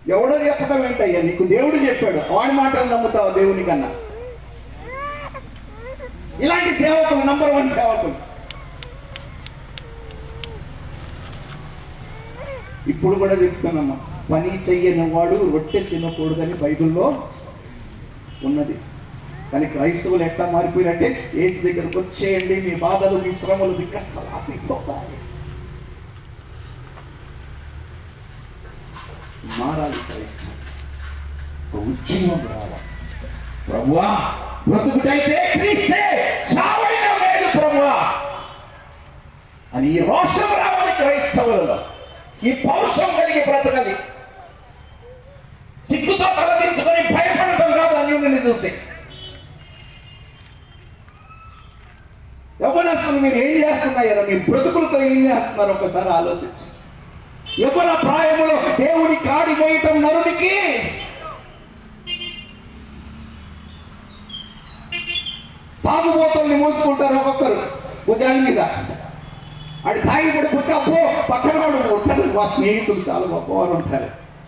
ఎవడో చెప్పడం ఏంటయ్యా, నీకు దేవుడు చెప్పాడు, వాడి మాటలు నమ్ముతావు దేవుని కన్నా. ఇలాంటి సేవకులు నంబర్ 1 సేవకులు. ఇప్పుడు కూడా చెప్తానమ్మా, పని చెయ్యని వాడు రొట్టె తినకూడదని బైబిల్లో ఉన్నది. కానీ క్రైస్తవులు ఎట్లా మారిపోయారంటే, యేసు దగ్గరకు వచ్చేయండి, మీ బాధలు మీ శ్రమలు మీ కష్టాలు ఆపిపోతాయి. మారాలి క్రైస్తవం, ఒక ఉద్యమం రావాలి. ప్రభువా బ్రతుకుటైతే క్రీస్తే, చావైన మేలు ప్రభువా అని ఈ రోషం రావాలి క్రైస్తవులలో. ఈ పౌరుషం కలిగి బ్రతకాలి. సిగ్గుతో తలదించుకొని భయపడటం కాదు అన్యుని చూసి. యవ్వనస్తులు మీరు ఏం చేస్తున్నారో, మీ బ్రతుకులతో ఏం చేస్తున్నారు ఒకసారి ఆలోచించి. యవ్వన ప్రాయములో దేవుని కాడి పోయటం నరునికి తాగుబోతుల్ని మోసుకుంటారు ఒక్కొక్కరు భుజాల మీద. అది తాగి పడిపోతే అబ్బో పక్కన వాడు ఉంటారు, మా స్నేహితులు చాలా గొప్పవారు ఉంటారు.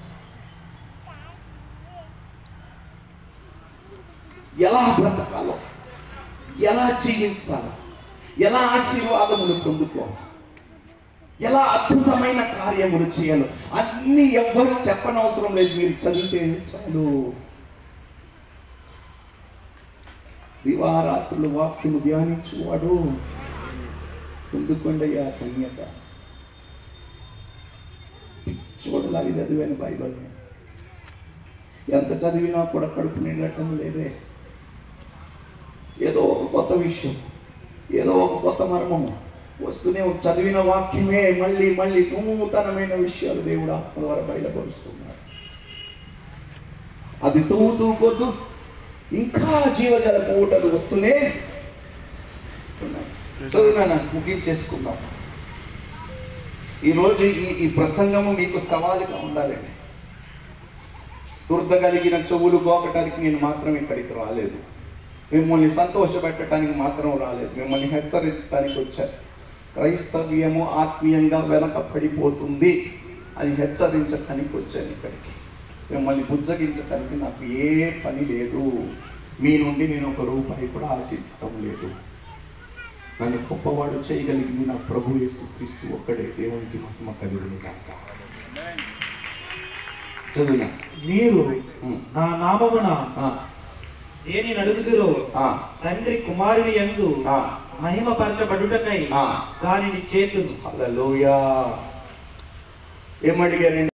ఎలా బ్రతకాలో, ఎలా జీవించాలో, ఎలా ఆశీర్వాదములు పొందుకోవాలి, ఎలా అద్భుతమైన కార్యములు చేయాలో అన్ని ఎవ్వరు చెప్పనవసరం లేదు, మీరు చదివితే చాలు. దివారాత్రులు వాక్యము ధ్యానించువాడు పొందుకొండయ్యా ధన్యత. చూడలాగి చదివాను బైబిల్, ఎంత చదివినా కూడా కడుపు నిండటం లేదే. ఏదో ఒక కొత్త విషయం, ఏదో ఒక కొత్త మర్మము వస్తూనే చదివిన వాక్యమే మళ్ళీ మళ్ళీ నూతనమైన విషయాలు దేవుడు ఆత్మ ద్వారా బయలుపరుస్తున్నాడు. అది తూతూ కొద్దు ఇంకా జీవజల పూటలు వస్తూనే చదువునా ముగించేసుకున్నాం. ఈరోజు ఈ ప్రసంగము మీకు సవాలుగా ఉండాలండి. దురదగలిగిన చెవులు గోకటానికి నేను మాత్రం ఇక్కడికి రాలేదు, మిమ్మల్ని సంతోషపెట్టడానికి మాత్రం రాలేదు, మిమ్మల్ని హెచ్చరించడానికి వచ్చాను. క్రైస్తవ్యము ఆత్మీయంగా వెనక పడిపోతుంది అని హెచ్చరించడానికి వచ్చాను ఇక్కడికి. మిమ్మల్ని బుజ్జగించడానికి నాకు ఏ పని లేదు, మీ నుండి నేను ఒక రూపాయి కూడా ఆశించటం లేదు. నన్ను గొప్పవాడు చేయగలిగింది నా ప్రభు యేసుక్రీస్తు ఒక్కడే. దేవునికి మహిమ కలుగును గాక. చదువునా, మీరు నా నామమున దేని నడుగుదురో తండ్రి కుమారుని యందు మహిమపరచబడుటకై దానిని చేతును. హల్లెలూయా. ఏమడిగారండి?